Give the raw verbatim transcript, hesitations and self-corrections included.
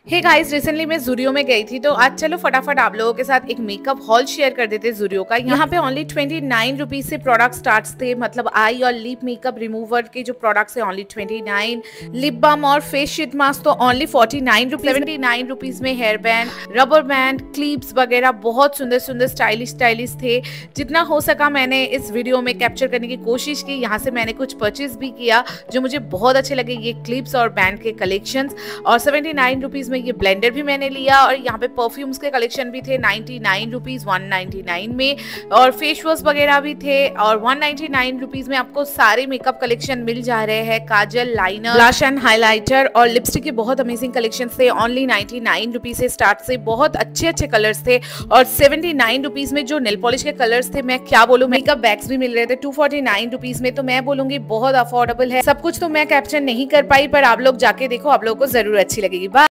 Hey guys, recently मैं ज़ूडियो में गई थी, तो आज चलो फटाफट आप लोगों के साथ एक मेकअप हॉल शेयर कर देते ज़ूडियो का। यहाँ पे ओनली ट्वेंटी नाइन रुपीज से प्रोडक्ट स्टार्ट्स थे, मतलब आई और लिप मेकअप रिमूवर के जो प्रोडक्ट्स है only twenty nine, lip balm और फेस शीट मास्क तो only forty nine rupees, seventy nine rupees में hair band, rubber band, clips वगैरह बहुत सुंदर सुंदर स्टाइलिश स्टाइलिश थे। जितना हो सका मैंने इस वीडियो में कैप्चर करने की कोशिश की। यहाँ से मैंने कुछ परचेज भी किया जो मुझे बहुत अच्छे लगे, ये क्लिप्स और बैंड के कलेक्शंस। और सेवेंटी नाइन रुपीज में ये ब्लेंडर भी मैंने लिया, और यहाँ पे परफ्यूम्स के कलेक्शन भी थे ninety nine rupees one ninety nine में, और फेस वॉश वगैरह भी थे। और वन नाइन्टी नाइन रुपीज में आपको सारे मेकअप कलेक्शन मिल जा रहे हैं, kajal, liner, blush and highlighter और लिपस्टिक के बहुत अमेजिंग कलेक्शन थे। ओनली नाइन्टी नाइन रुपीज से स्टार्ट से बहुत अच्छे अच्छे कलर्स थे। और सेवेंटी नाइन रुपीज में जो नेल पॉलिश के कलर्स थे, मैं क्या बोलूँ, मेकअप बैग्स भी मिल रहे थे टू फोर्टी नाइन रुपीज में, तो मैं बोलूंगी बहुत अफोर्डेबल है। सब कुछ तो मैं कैप्चर नहीं कर पाई, पर आप लोग जाके देखो, आप लोगों को जरूर अच्छी लगेगी। बाय।